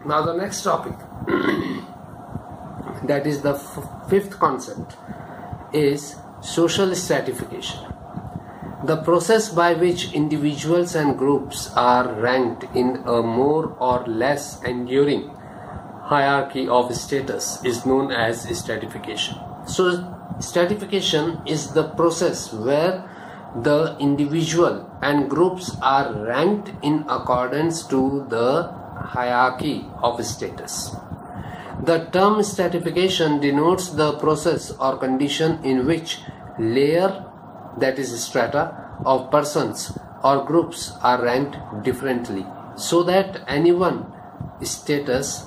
Now the next topic, that is the fifth concept, is social stratification. The process by which individuals and groups are ranked in a more or less enduring hierarchy of status is known as stratification. So stratification is the process where the individual and groups are ranked in accordance to the hierarchy of status. The term stratification denotes the process or condition in which layer, that is strata, of persons or groups are ranked differently, so that any one status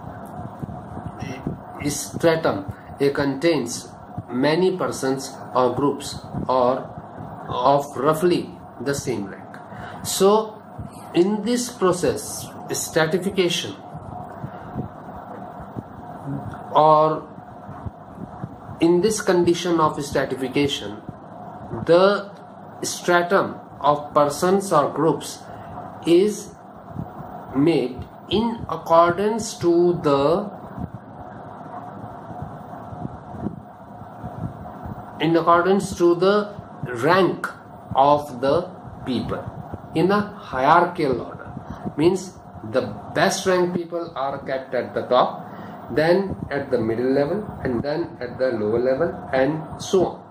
stratum contains many persons or groups or of roughly the same rank. So in this process, stratification, or in this condition of stratification, the stratum of persons or groups is made in accordance to the rank of the people in a hierarchical order. Means the best ranked people are kept at the top, then at the middle level, and then at the lower level, and so on.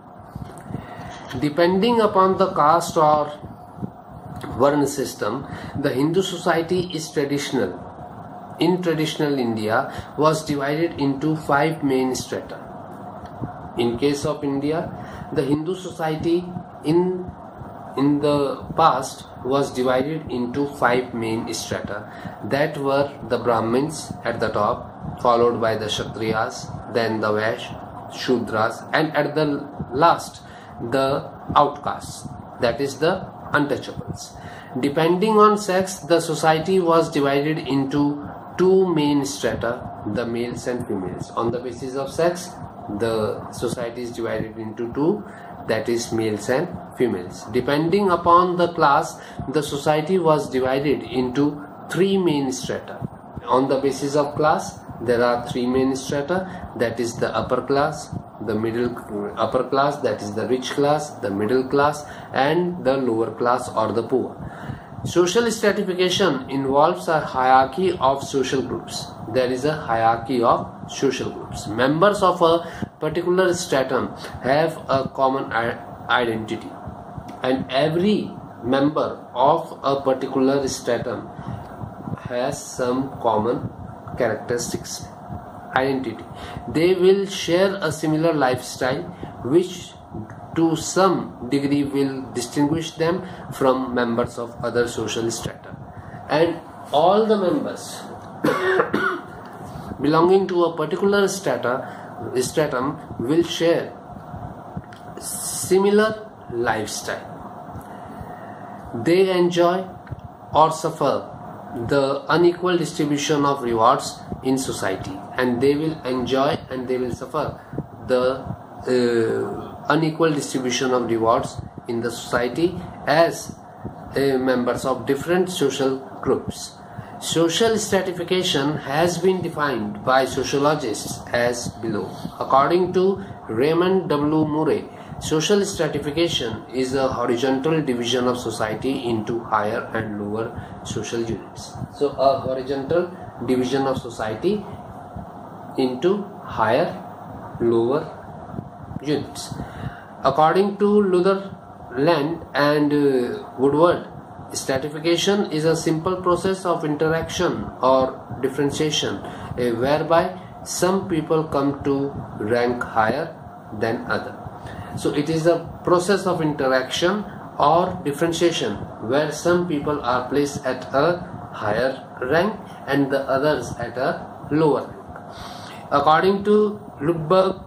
Depending upon the caste or Varna system, the Hindu society is traditional. In traditional India was divided into 5 main strata. In case of India, the Hindu society in the past was divided into 5 main strata, that were the Brahmins at the top, followed by the Kshatriyas, then the Vaishya, Shudras, and at the last the outcasts, that is the untouchables. Depending on sex, the society was divided into 2 main strata, the males and females. On the basis of sex, the society is divided into 2, that is males and females. Depending upon the class, the society was divided into 3 main strata. On the basis of class, there are 3 main strata, that is the upper class, the upper class, that is the rich class, the middle class, and the lower class or the poor. Social stratification involves a hierarchy of social groups. There is a hierarchy of social groups. Members of a particular stratum have a common identity, and every member of a particular stratum has some common characteristics, identity. They will share a similar lifestyle, which to some degree will distinguish them from members of other social strata. And all the members belonging to a particular stratum will share similar lifestyle. They enjoy or suffer the unequal distribution of rewards in society, and they will enjoy and they will suffer the unequal distribution of rewards in the society as members of different social groups. Social stratification has been defined by sociologists as below. According to Raymond W. Murray, social stratification is a horizontal division of society into higher and lower social units. So a horizontal division of society into higher, lower units. According to Lutherland and Woodward, stratification is a simple process of interaction or differentiation whereby some people come to rank higher than other. So it is a process of interaction or differentiation where some people are placed at a higher rank and the others at a lower rank. According to Ludberg,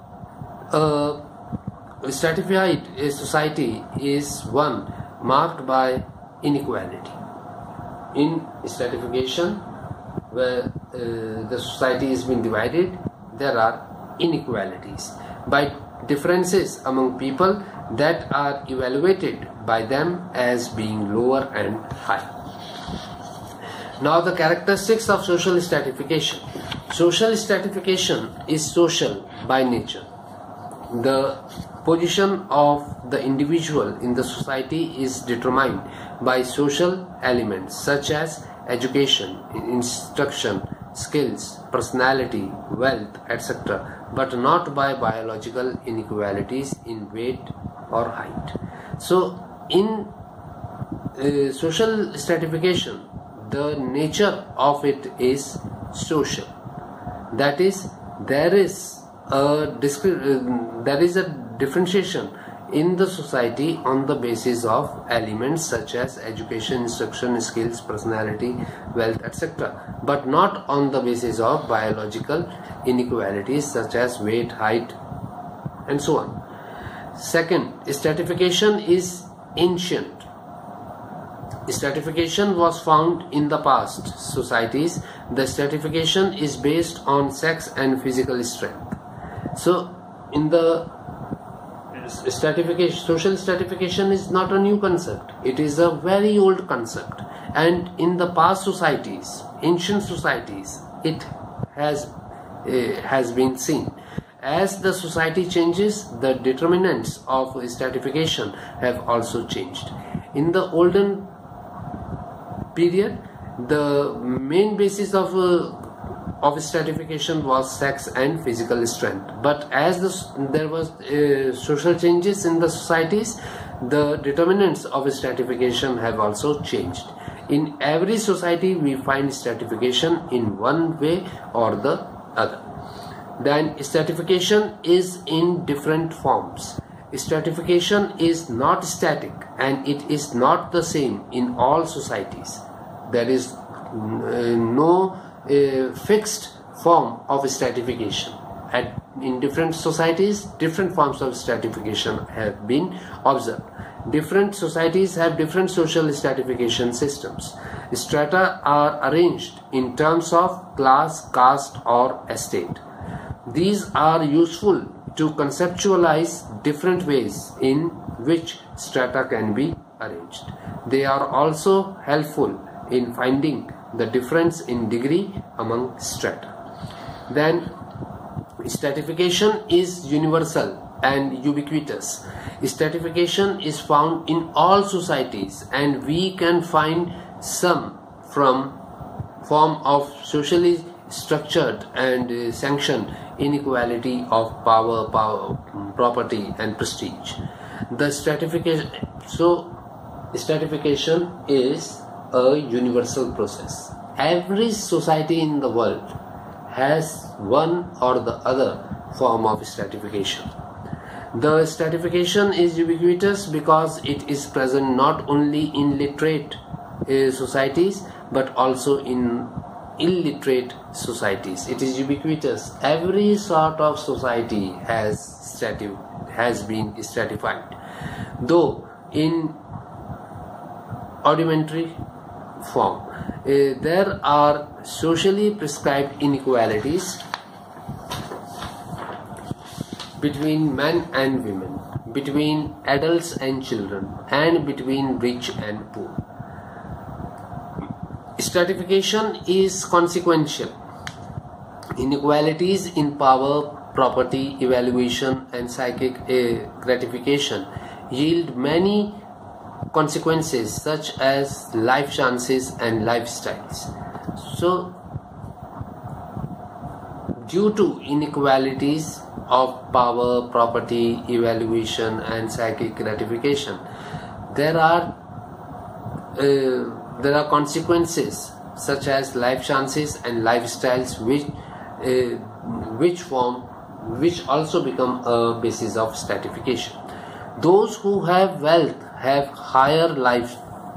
stratified society is one marked by inequality. In stratification, where the society has been divided, there are inequalities by differences among people that are evaluated by them as being lower and higher. Now the characteristics of social stratification. Social stratification is social by nature. The position of the individual in the society is determined by social elements such as education, instruction, skills, personality, wealth, etc., but not by biological inequalities in weight or height. So in social stratification, the nature of it is social. That is, there is a differentiation in the society on the basis of elements such as education, instruction, skills, personality, wealth, etc., but not on the basis of biological inequalities such as weight, height, and so on. Second, stratification is ancient. Stratification was found in the past societies. The stratification is based on sex and physical strength. So in the stratification, social stratification is not a new concept. It is a very old concept, and in the past societies, ancient societies, it has been seen. As the society changes, the determinants of stratification have also changed. In the olden period, the main basis of stratification was sex and physical strength, but as there was social changes in the societies, the determinants of stratification have also changed. In every society we find stratification in one way or the other. Then stratification is in different forms. Stratification is not static and it is not the same in all societies. There is no fixed form of stratification. In different societies, different forms of stratification have been observed. Different societies have different social stratification systems. Strata are arranged in terms of class, caste, or estate. These are useful to conceptualize different ways in which strata can be arranged. They are also helpful in finding the difference in degree among strata. Then stratification is universal and ubiquitous. Stratification is found in all societies, and we can find some from form of socially structured and sanctioned inequality of power, property, and prestige. The stratification is a universal process. Every society in the world has one or the other form of stratification. The stratification is ubiquitous because it is present not only in literate societies but also in illiterate societies. It is ubiquitous. Every sort of society has been stratified, though in rudimentary form. There are socially prescribed inequalities between men and women, between adults and children, and between rich and poor. Stratification is consequential. Inequalities in power, property, evaluation, and psychic gratification yield many consequences such as life chances and lifestyles. So, due to inequalities of power, property, evaluation, and psychic gratification, there are consequences such as life chances and lifestyles which also become a basis of stratification. Those who have wealth have higher life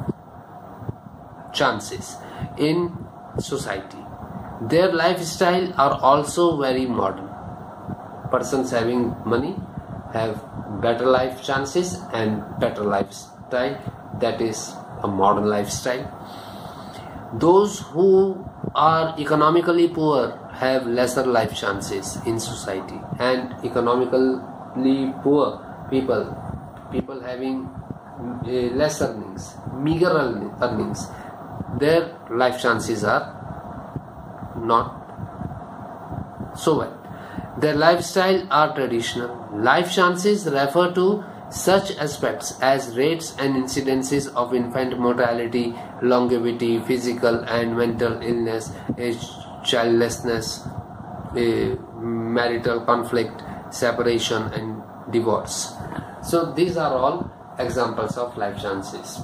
chances in society. Their lifestyle are also very modern. Persons having money have better life chances and better lifestyle, that is a modern lifestyle. Those who are economically poor have lesser life chances in society, and economically poor people having less earnings, meager earnings, their life chances are not so well. Their lifestyle are traditional. Life chances refer to such aspects as rates and incidences of infant mortality, longevity, physical and mental illness, childlessness, marital conflict, separation and divorce. So these are all examples of life chances.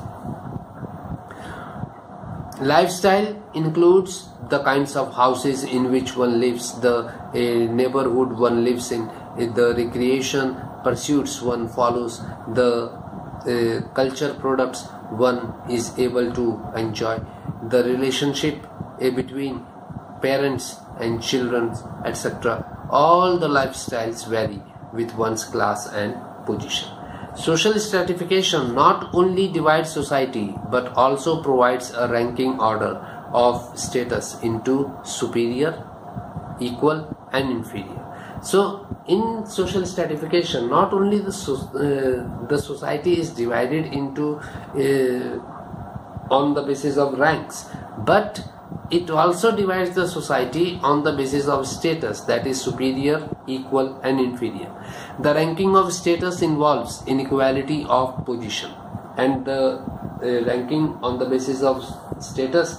Lifestyle includes the kinds of houses in which one lives, the neighborhood one lives in, the recreation pursuits one follows, the culture products one is able to enjoy, the relationship between parents and children, etc. All the lifestyles vary with one's class and position. Social stratification not only divides society but also provides a ranking order of status into superior, equal and inferior. So in social stratification, not only the society is divided into on the basis of ranks, but it also divides the society on the basis of status, that is superior, equal and inferior. The ranking of status involves inequality of position, and the ranking on the basis of status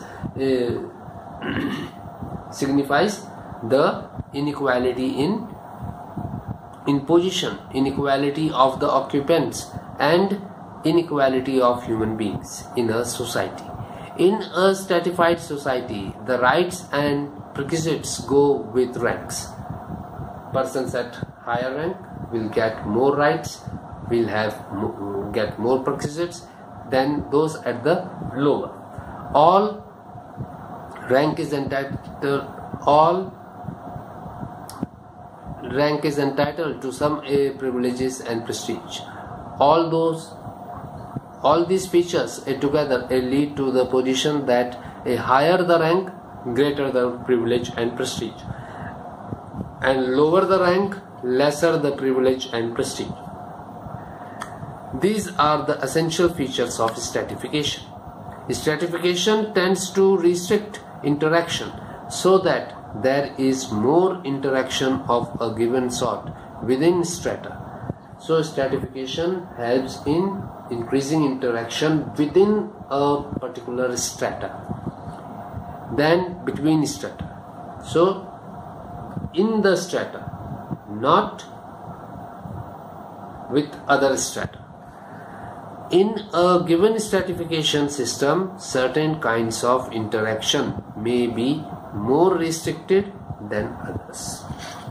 signifies the inequality in position, inequality of the occupants and inequality of human beings in a society. In a stratified society, the rights and perquisites go with ranks. Persons at higher rank will get more rights, will get more perquisites than those at the lower. All rank is entitled to some privileges and prestige. All these features together lead to the position that higher the rank, greater the privilege and prestige, and lower the rank, lesser the privilege and prestige. These are the essential features of stratification. Stratification tends to restrict interaction so that there is more interaction of a given sort within strata. So stratification helps in increasing interaction within a particular strata than between strata. So in the strata, not with other strata. In a given stratification system, certain kinds of interaction may be more restricted than others.